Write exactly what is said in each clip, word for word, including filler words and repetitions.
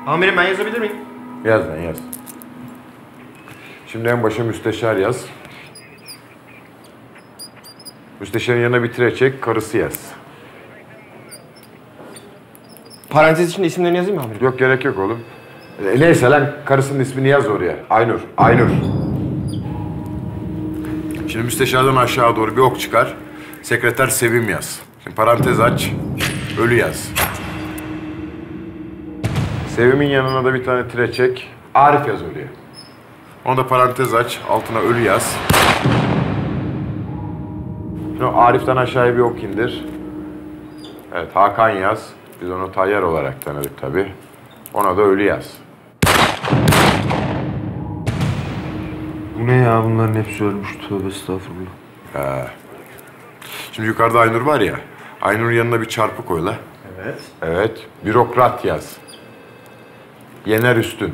Amirim ben yazabilir miyim? Yaz lan yaz. Şimdi en başa müsteşar yaz. Müsteşarın yanına bir tire çek, karısı yaz. Parantez içinde isimlerini yazayım mı amirim? Yok gerek yok oğlum. E, neyse lan karısının ismini yaz oraya. Aynur, Aynur. Şimdi müsteşardan aşağı doğru bir ok çıkar. Sekreter Sevim yaz. Şimdi parantez aç, ölü yaz. Sevim'in yanına da bir tane tire çek. Arif yaz oraya. Onu da parantez aç, altına ölü yaz. Şimdi Arif'ten aşağıya bir ok indir. Evet, Hakan yaz. Biz onu Tayyar olarak tanıdık tabii. Ona da ölü yaz. Bu ne ya? Bunların hepsi ölmüş. Tövbe estağfurullah. He. Şimdi yukarıda Aynur var ya. Aynur'un yanına bir çarpı koy la. Evet. Evet. Bürokrat yaz. Yener Üstün.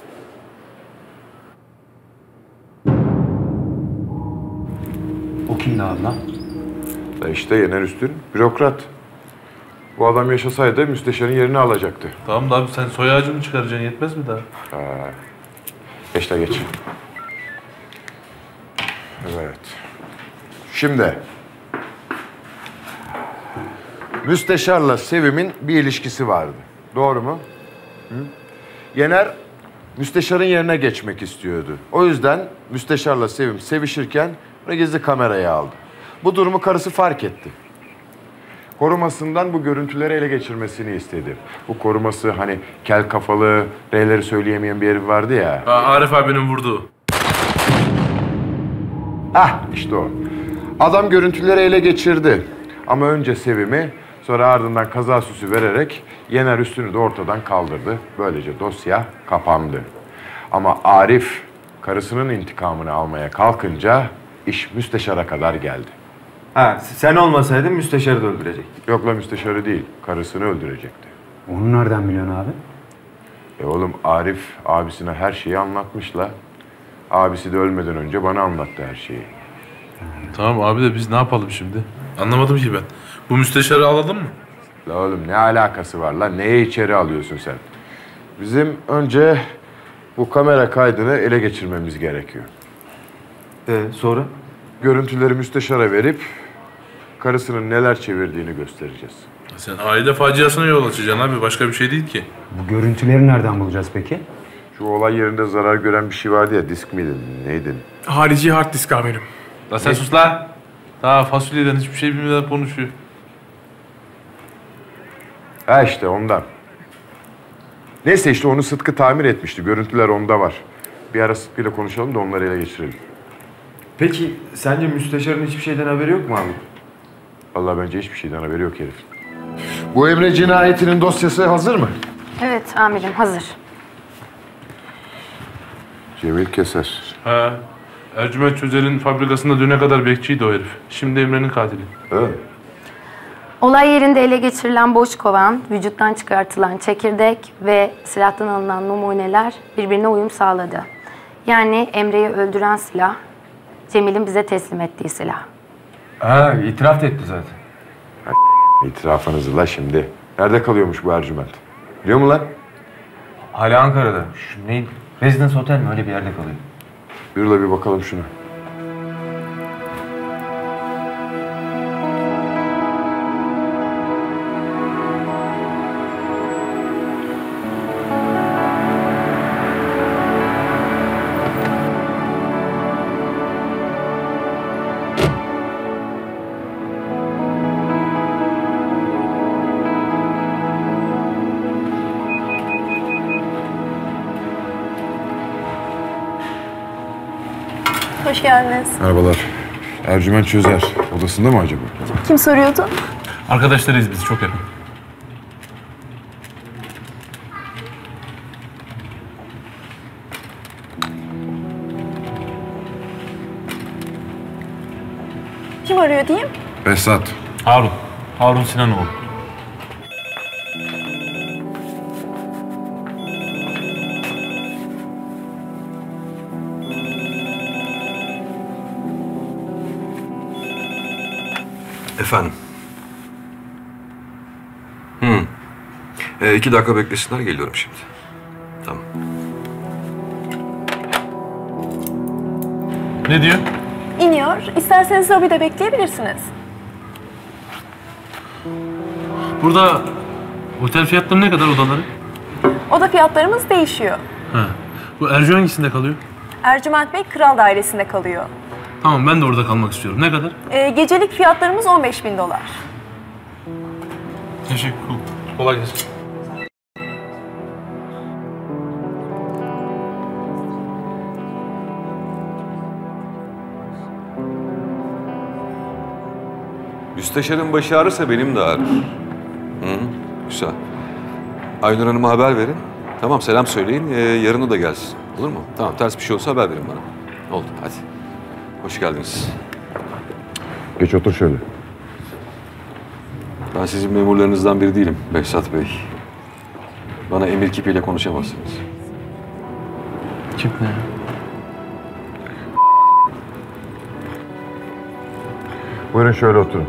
O kimdi abi lan? Da işte Yener Üstün, bürokrat. Bu adam yaşasaydı müsteşarın yerini alacaktı. Tamam da abi sen soy ağacı mı çıkaracaksın? Yetmez mi daha? Ha. Geç de geç. Evet. Şimdi. Müsteşarla Sevim'in bir ilişkisi vardı. Doğru mu? Hı? Yener müsteşarın yerine geçmek istiyordu. O yüzden müsteşarla Sevim sevişirken onu gizli kameraya aldı. Bu durumu karısı fark etti. Korumasından bu görüntüleri ele geçirmesini istedi. Bu koruması hani kel kafalı, R'leri söyleyemeyen bir herif vardı ya. Ha, Arif abinin vurduğu. Ah işte o. Adam görüntüleri ele geçirdi. Ama önce Sevim'i, sonra ardından kaza süsü vererek Yener Üstün'ü de ortadan kaldırdı. Böylece dosya kapandı. Ama Arif karısının intikamını almaya kalkınca iş müsteşara kadar geldi. Ha, sen olmasaydın müsteşarı da öldürecektik. Yok la müsteşarı değil, karısını öldürecekti. Onu nereden biliyorsun abi? E oğlum Arif abisine her şeyi anlatmış la. Abisi de ölmeden önce bana anlattı her şeyi. Tamam abi de biz ne yapalım şimdi? Anlamadım ki ben. Bu müsteşarı alalım mı? La oğlum ne alakası var la? Neye içeri alıyorsun sen? Bizim önce bu kamera kaydını ele geçirmemiz gerekiyor. Ee, sonra? Görüntüleri müsteşara verip karısının neler çevirdiğini göstereceğiz. Sen aile faciasına yol açacaksın abi. Başka bir şey değil ki. Bu görüntüleri nereden bulacağız peki? Şu olay yerinde zarar gören bir şey vardı ya, disk miydi, neydi? Harici hard disk amirim. La sen sus la. Daha fasulyeden hiçbir şey bilmeden konuşuyor. Ha işte ondan. Neyse işte onu Sıtkı tamir etmişti. Görüntüler onda var. Bir ara Sıtkı'yla konuşalım da onları ele geçirelim. Peki sence müsteşarın hiçbir şeyden haberi yok mu abi? Vallahi bence hiçbir şeyden haberi yok herif. Bu Emre cinayetinin dosyası hazır mı? Evet amirim hazır. Cemil Keser. Ha. Ercüment Çözer'in fabrikasında düne kadar bekçiydi o herif. Şimdi Emre'nin katili. Evet. Olay yerinde ele geçirilen boş kovan, vücuttan çıkartılan çekirdek ve silahtan alınan numuneler birbirine uyum sağladı. Yani Emre'yi öldüren silah, Cemil'in bize teslim ettiği silah. Ha, itiraf da etti zaten. İtirafınızı la şimdi. Nerede kalıyormuş bu Ercüment? Biliyor musun lan? Hala Ankara'da. Şu neydi? Residence Hotel mi? Öyle bir yerde kalıyor. Yürü la bir bakalım şuna. Hoş geldiniz. Merhabalar. Ercüment Çözer. Odasında mı acaba? Kim soruyordu? Arkadaşlarıyız biz çok yakın. Kim arıyor diyeyim? Behzat. Harun. Harun Sinanoğlu. Efendim? Hmm. Ee, iki dakika beklesinler, geliyorum şimdi. Tamam. Ne diyor? İniyor. İsterseniz lobide bekleyebilirsiniz. Burada otel fiyatları ne kadar odaları? Oda fiyatlarımız değişiyor. Ha. Bu Ercü hangisinde kalıyor? Ercüment Bey Kral Dairesi'nde kalıyor. Tamam, ben de orada kalmak istiyorum. Ne kadar? Ee, gecelik fiyatlarımız on beş bin dolar. Teşekkür ederim. Kolay gelsin. Müsteşarın başı ağrırsa benim de ağrır. Hı, güzel. Aynur Hanım'a haber verin. Tamam, selam söyleyin. Ee, yarın o da gelsin. Olur mu? Tamam, ters bir şey olsa haber verin bana. Oldu, hadi. Hoş geldiniz. Geç otur şöyle. Ben sizin memurlarınızdan biri değilim Behzat Bey. Bana emir kipiyle konuşamazsınız. Kim ne? Buyurun şöyle oturun.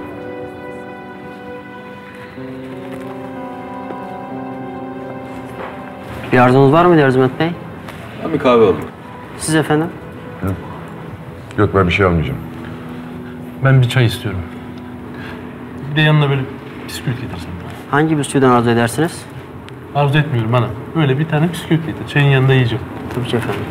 Bir arzunuz var mıydı Ercüment Bey? Ben bir kahve alayım. Siz efendim? Yok, ben bir şey almayacağım. Ben bir çay istiyorum. Bir de yanına böyle bisküvit getirsin. Hangi bisküviden arzu edersiniz? Arzu etmiyorum bana. Böyle bir tane bisküvit getir. Çayın yanında yiyeceğim. Tabii ki efendim.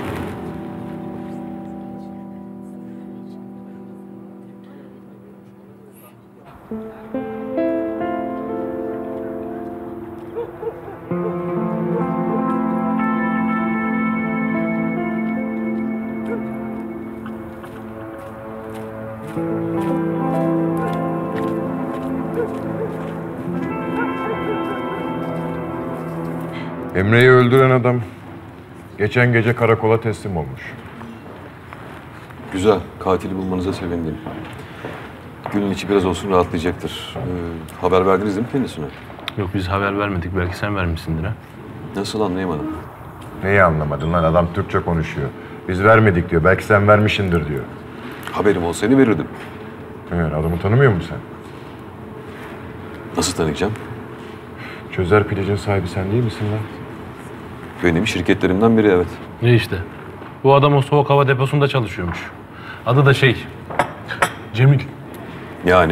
Emre'yi öldüren adam geçen gece karakola teslim olmuş. Güzel, katili bulmanıza sevindim. Günün içi biraz olsun rahatlayacaktır. Ee, haber verdiniz değil mi kendisine? Yok, biz haber vermedik. Belki sen vermişsindir ha. Nasıl, anlayamadım. Neyi anlamadın lan? Adam Türkçe konuşuyor. Biz vermedik diyor. Belki sen vermişindir diyor. Haberim olsaydı verirdim. Evet, adamı tanımıyor musun sen? Nasıl tanıyacağım? Çözer Pilic'in sahibi sen değil misin lan? Benim şirketlerimden biri, evet. Ne işte? Bu adam o soğuk hava deposunda çalışıyormuş. Adı da şey... Cemil. Yani?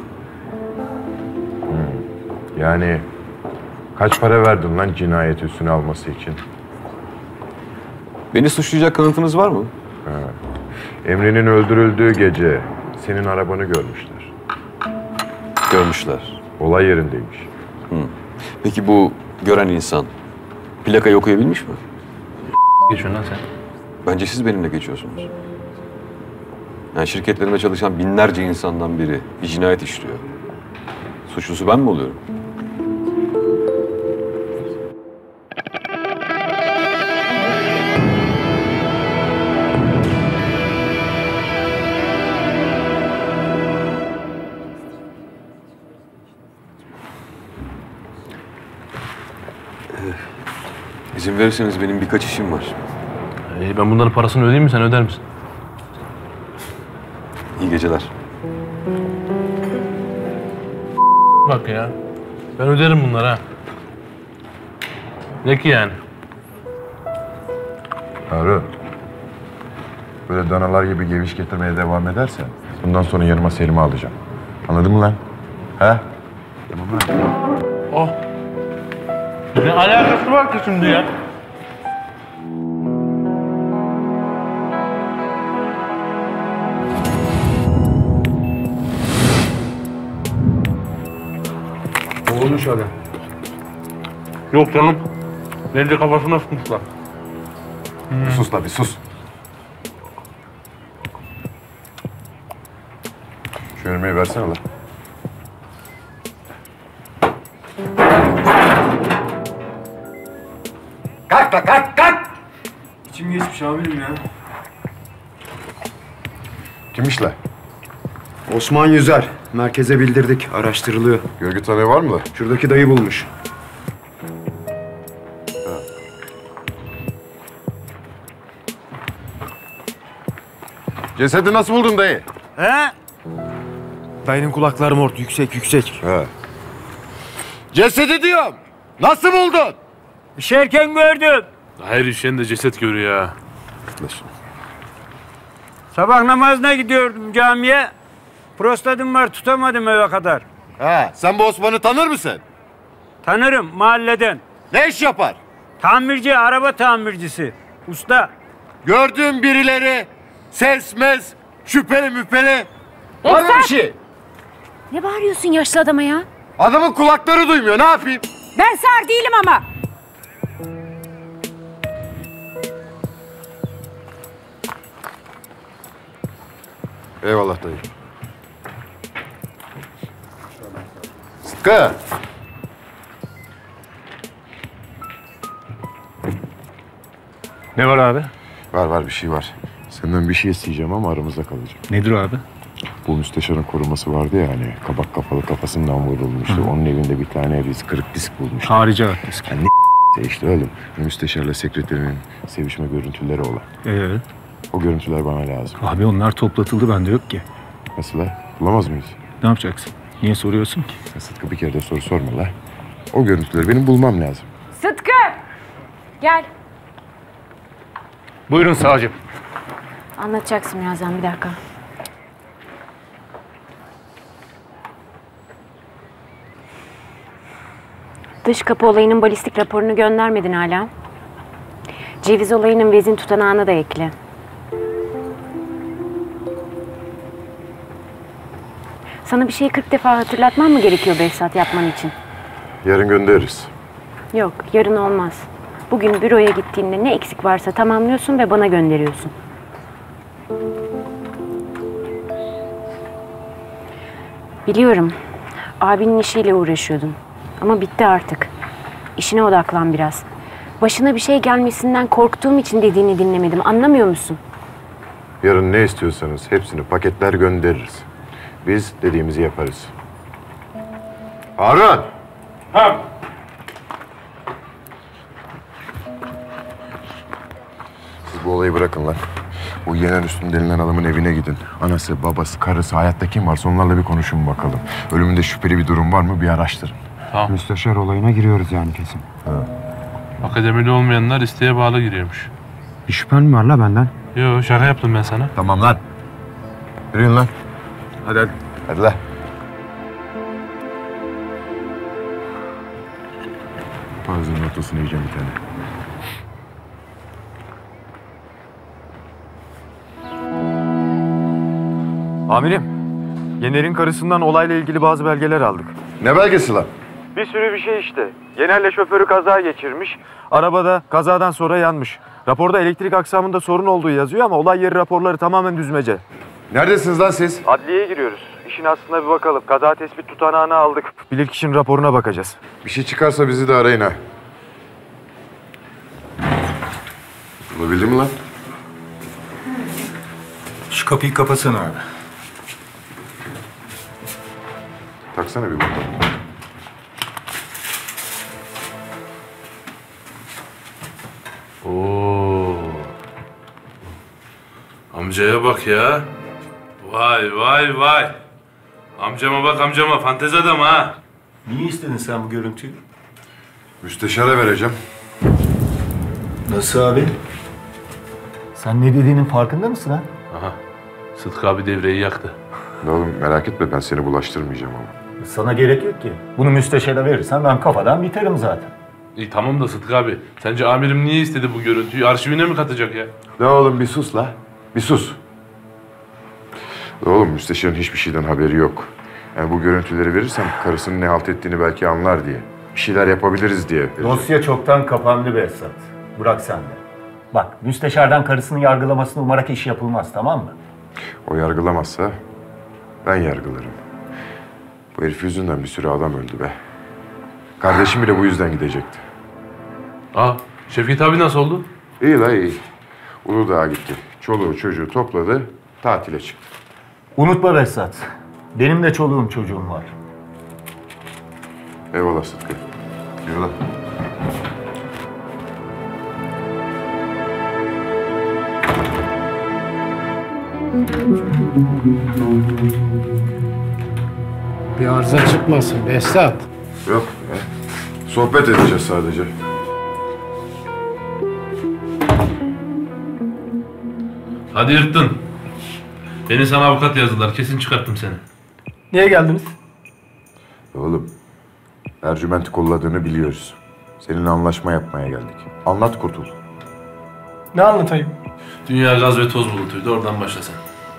Yani kaç para verdin lan cinayet üstüne alması için? Beni suçlayacak kanıtınız var mı? Emre'nin öldürüldüğü gece senin arabanı görmüşler. Görmüşler. Olay yerindeymiş. Hı. Peki bu gören insan plakayı okuyabilmiş mi? Geçiyorsun lan sen. Bence siz benimle geçiyorsunuz. Yani şirketlerimde çalışan binlerce insandan biri bir cinayet işliyor. Suçlusu ben mi oluyorum? İzin verirseniz benim birkaç işim var. Ee, ben bunların parasını ödeyeyim mi, sen öder misin? İyi geceler. Bak ya. Ben öderim bunları ha. Ne ki yani? Harun. Böyle danalar gibi geviş getirmeye devam edersen bundan sonra yanıma Selim'i alacağım. Anladın mı lan? He? Tamam lan. Oh. Ne alakası var ki şimdi ya? Olmuş adam. Yok canım. Bence kafasına sıkmışlar. Bir sus la bir sus. Şu elmayı versene lan. Kalk la kalk kalk! İçim geçmiş amirim ya. Kimmiş la? Osman Yüzer. Merkeze bildirdik. Araştırılıyor. Görgü tanığı var mı la? Şuradaki dayı bulmuş. Cesedi nasıl buldun dayı? He? Dayının kulakları mort. Yüksek yüksek. He. Cesedi diyorum. Nasıl buldun? İşerken gördüm. Her işen de ceset görüyor ha. Sabah namazına gidiyordum camiye. Prostadım var, tutamadım eve kadar. Ha, sen bu Osman'ı tanır mısın? Tanırım mahalleden. Ne iş yapar? Tamirci, araba tamircisi. Usta. Gördüğüm birileri sesmez, şüpheli müpheli. Var mı bir şey? Ne bağırıyorsun yaşlı adama ya? Adamın kulakları duymuyor, ne yapayım? Ben sağır değilim ama. Eyvallah dayı. Sıtkı. Ne var abi? Var var bir şey var. Senden bir şey isteyeceğim ama aramızda kalacak. Nedir abi? Bu müsteşarın koruması vardı ya hani kabak kafalı kafasından vurulmuştu. Hı. Onun evinde bir tane biz kırık disk bulmuştuk. Harici hard disk. Yani ne işte oğlum. Müsteşarla sekreterinin sevişme görüntüleri olan. Ee? O görüntüler bana lazım. Abi onlar toplatıldı, bende yok ki. Nasıl la? Bulamaz mıyız? Ne yapacaksın? Niye soruyorsun ki? Ya Sıtkı bir kere de soru sorma la. O görüntüleri benim bulmam lazım. Sıtkı! Gel. Buyurun savcım. Anlatacaksın birazdan, bir dakika. Dış kapı olayının balistik raporunu göndermedin hala. Ceviz olayının vezin tutanağını da ekle. Sana bir şeyi kırk defa hatırlatmam mı gerekiyor Behzat yapman için? Yarın göndeririz. Yok, yarın olmaz. Bugün büroya gittiğinde ne eksik varsa tamamlıyorsun ve bana gönderiyorsun. Biliyorum, abinin işiyle uğraşıyordun. Ama bitti artık. İşine odaklan biraz. Başına bir şey gelmesinden korktuğum için dediğini dinlemedim. Anlamıyor musun? Yarın ne istiyorsanız hepsini paketler göndeririz. Biz dediğimizi yaparız. Harun! Ha. Siz bu olayı bırakın lan. Bu Yener Üstün denilen adamın evine gidin. Anası, babası, karısı, hayatta kim varsa onlarla bir konuşun bakalım. Ölümünde şüpheli bir durum var mı bir araştırın. Tamam. Müsteşar olayına giriyoruz yani kesin. Ha. Akademili olmayanlar isteğe bağlı giriyormuş. Bir şüphen mi var la benden? Yo, şaka yaptım ben sana. Tamam lan. Yürüyün lan. Hadi hadi. Hadi lan. Ağzının ortasını yiyeceğim bir tane. Amirim, Yener'in karısından olayla ilgili bazı belgeler aldık. Ne belgesi lan? Bir sürü bir şey işte. Yener'le şoförü kaza geçirmiş. Arabada kazadan sonra yanmış. Raporda elektrik aksamında sorun olduğu yazıyor ama olay yeri raporları tamamen düzmece. Neredesiniz lan siz? Adliyeye giriyoruz. İşin aslına bir bakalım. Kaza tespit tutanağını aldık. Bilirkişinin raporuna bakacağız. Bir şey çıkarsa bizi de arayın ha. Bulabildin mi lan? Şu kapıyı kapatsana abi. Taksana bir bakalım. Oo. Amcaya bak ya. Vay vay vay. Amcama bak amcama, fantezi adam ha. Niye istedin sen bu görüntüyü? Müsteşara vereceğim. Nasıl abi? Sen ne dediğinin farkında mısın ha? Aha. Sıtkı abi devreyi yaktı. Oğlum merak etme ben seni bulaştırmayacağım ama. Sana gerek yok ki. Bunu müsteşara verirsen ben kafadan biterim zaten. İyi tamam da Sıtkı abi. Sence amirim niye istedi bu görüntüyü? Arşivine mi katacak ya? Ne oğlum bir sus la. Bir sus. Oğlum müsteşarın hiçbir şeyden haberi yok. Yani bu görüntüleri verirsem karısının ne halt ettiğini belki anlar diye. Bir şeyler yapabiliriz diye. Dosya çoktan kapandı Behzat. Bırak sen de. Bak müsteşardan karısını yargılamasını umarak iş yapılmaz, tamam mı? O yargılamazsa ben yargılarım. Bu herif yüzünden bir sürü adam öldü be. Kardeşim bile bu yüzden gidecekti. Aa, Şevket abi nasıl oldu? İyi la iyi. Uludağ'a gitti. Çoluğu çocuğu topladı, tatile çıktı. Unutma Behzat. Benim de çoluğum çocuğum var. Eyvallah Sıtkı. Eyvallah. Bir arıza çıkmasın Behzat. Yok be. Sohbet edeceğiz sadece. Hadi yırttın. Beni sana avukat yazdılar. Kesin çıkarttım seni. Niye geldiniz? Oğlum, Ercüment'i kolladığını biliyoruz. Seninle anlaşma yapmaya geldik. Anlat kurtul. Ne anlatayım? Dünya gaz ve toz bulutuydu. Oradan başla sen.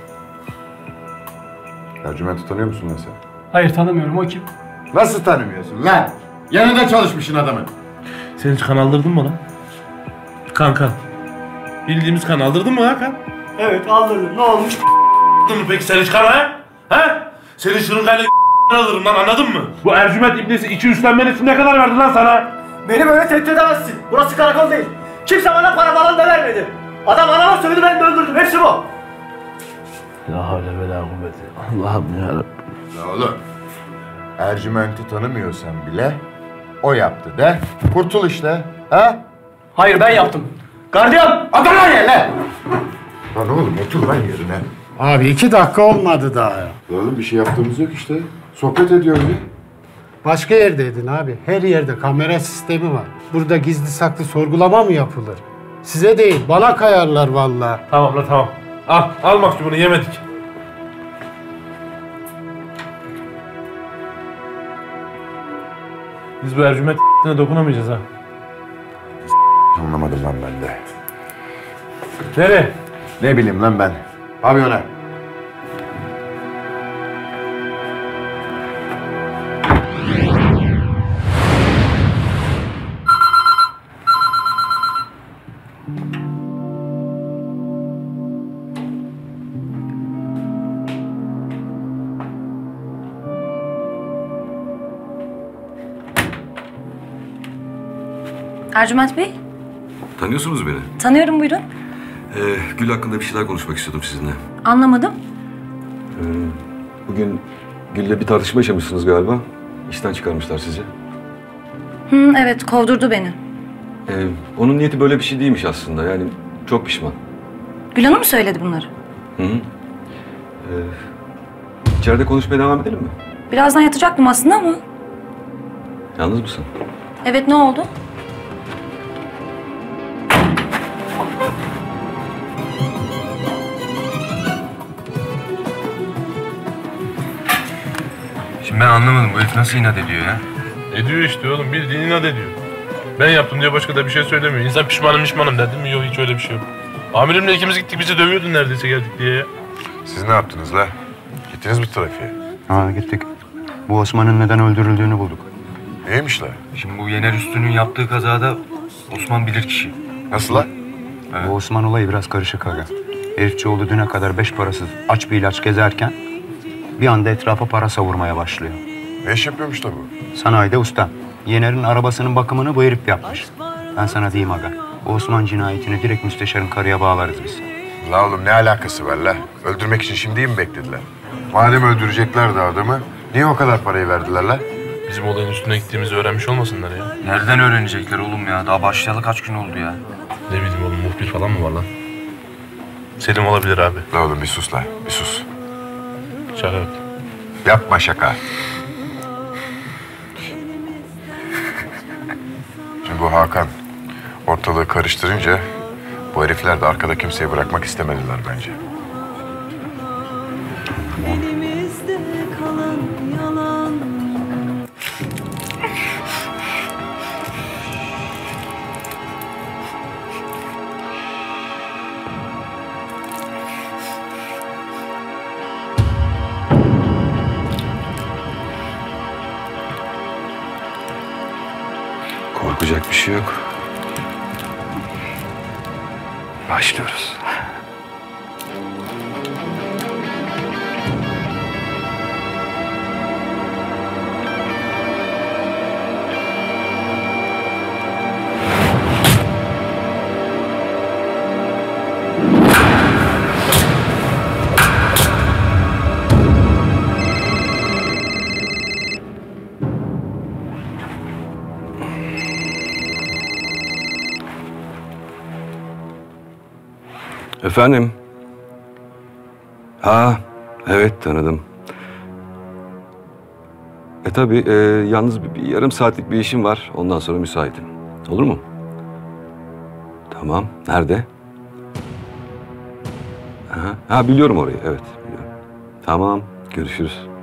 Ercüment'i tanıyor musun lan sen? Hayır tanımıyorum. O kim? Nasıl tanımıyorsun lan? Yanında çalışmışsın adamın. Sen hiç kan aldırdın mı lan? Kan kan. Bildiğimiz kan aldırdın mı ha kan? Evet aldırdım. Ne olmuş? Aldırdın mı peki sen hiç kan ha? Ha? Senin şırıngayla alırım lan, anladın mı? Bu Ercüment ibnesi iki üstlenmen için ne kadar verdi lan sana? Beni böyle tehdit edemezsin. Burası karakol değil. Kimse bana para falan da vermedi. Adam anama sövdü, ben de öldürdüm. Hepsi bu. La havle ve la kuvvete. Allah'ım yarabbim. Ya oğlum, Ercüment'i tanımıyorsan bile o yaptı de. Kurtul işte. Ha? Hayır ben yaptım. Gardiyan! Adana yerle! Lan oğlum otur lan yerine. Abi iki dakika olmadı daha ya. Oğlum bir şey yaptığımız yok işte. Sohbet ediyoruz ya. Başka yerdeydin abi. Her yerde kamera sistemi var. Burada gizli saklı sorgulama mı yapılır? Size değil, bana kayarlar vallahi. Tamam la tamam. Al, al maktubunu, yemedik. Biz bu Ercüment ***'ne dokunamayacağız ha. Anlamadım lan ben de. Nereye? Ne bileyim lan ben. Pavyona. Ercüment Bey, Tanıyorsunuz beni. tanıyorum buyurun. Ee, Gül hakkında bir şeyler konuşmak istiyordum sizinle. Anlamadım. Ee, bugün Gül'le bir tartışma yaşamışsınız galiba. İşten çıkarmışlar sizi. Hı, evet, kovdurdu beni. Ee, onun niyeti böyle bir şey değilmiş aslında. Yani çok pişman. Gül Hanım mı söyledi bunları? Hı hı. Ee, içeride konuşmaya devam edelim mi? Birazdan yatacaktım aslında ama. Yalnız mısın? Evet, ne oldu? Şimdi ben anlamadım. Bu herif nasıl inat ediyor ya? Ediyor işte oğlum, bildiğin inat ediyor. Ben yaptım diye başka da bir şey söylemiyor. İnsan pişmanım pişmanım dedim mi? Yok, hiç öyle bir şey yok. Amirimle ikimiz gittik, bizi dövüyordun neredeyse geldik diye ya. Siz ne yaptınız la? Gittiniz mi trafiğe? Ha gittik. Bu Osman'ın neden öldürüldüğünü bulduk. Neymiş la? Şimdi bu Yener Üstü'nün yaptığı kazada Osman bilirkişi. Nasıl la? Bu Osman olayı biraz karışık aga. Herifçioğlu düne kadar beş parasız aç bir ilaç gezerken bir anda etrafa para savurmaya başlıyor. Ne iş yapıyormuş da bu? Sanayide usta. Yener'in arabasının bakımını bu herif yapmış. Ben sana diyeyim aga. Bu Osman cinayetini direkt müsteşarın karıya bağlarız biz. La oğlum ne alakası var la? Öldürmek için şimdi mi beklediler? Madem öldüreceklerdi adamı, niye o kadar parayı verdiler la? Bizim olayın üstüne gittiğimizi öğrenmiş olmasınlar ya. Nereden öğrenecekler oğlum ya? Daha başlayalı kaç gün oldu ya? Ne bileyim oğlum, muhbir falan mı var lan? Selim olabilir abi. La oğlum bir sus la, bir sus. Şaka yap. Yapma şaka. Şimdi bu Hakan ortalığı karıştırınca bu herifler de arkada kimseyi bırakmak istemediler bence. Elimizde kalan yalan. Korkacak bir şey yok. Başlıyoruz. Efendim? Ha, evet tanıdım. E tabii, e, yalnız bir, bir yarım saatlik bir işim var. Ondan sonra müsaitim. Olur mu? Tamam, nerede? Aha. Ha biliyorum orayı, evet biliyorum. Tamam, görüşürüz.